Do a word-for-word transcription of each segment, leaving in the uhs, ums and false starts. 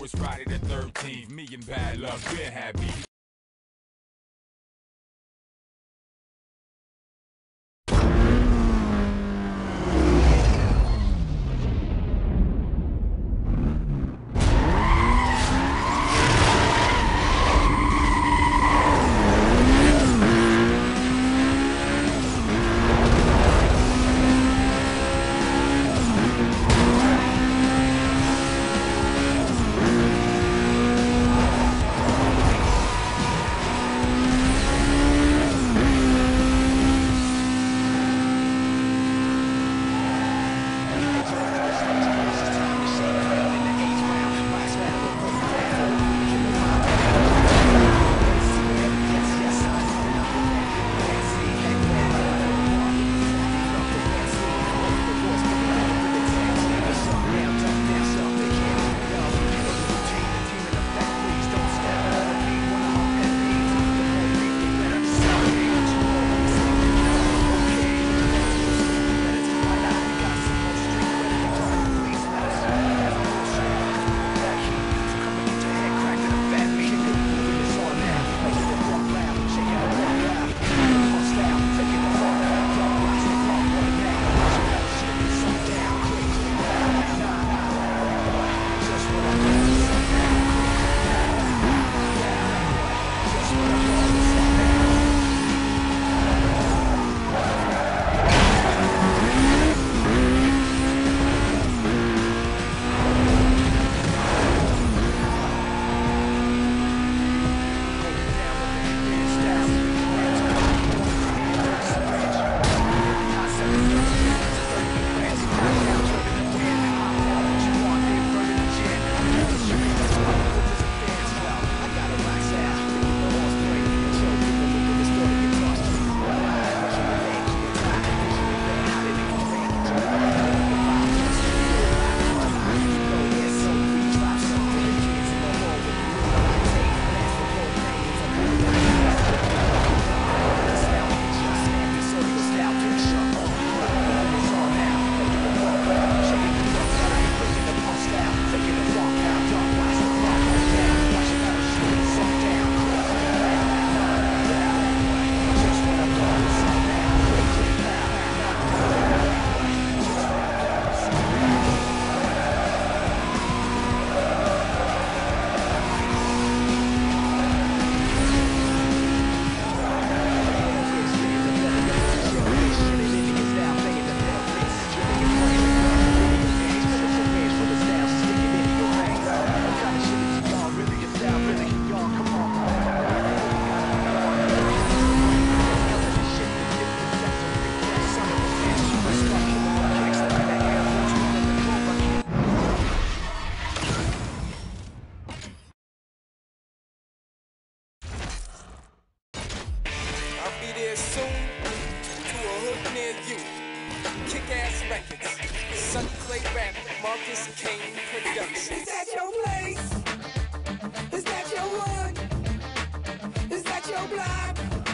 it's Friday the thirteenth. Me and Bad Luck been happy. Soon to a hood near you. Kick-ass records. Sunny Clay Rap, Marcus Kane Productions. Is that your place? Is that your hood? Is that your block?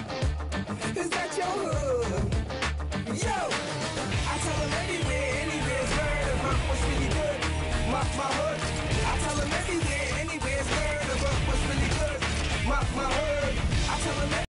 Is that your hood? Yo! I tell them anywhere, anywhere's where the rock was really good. My, my hood.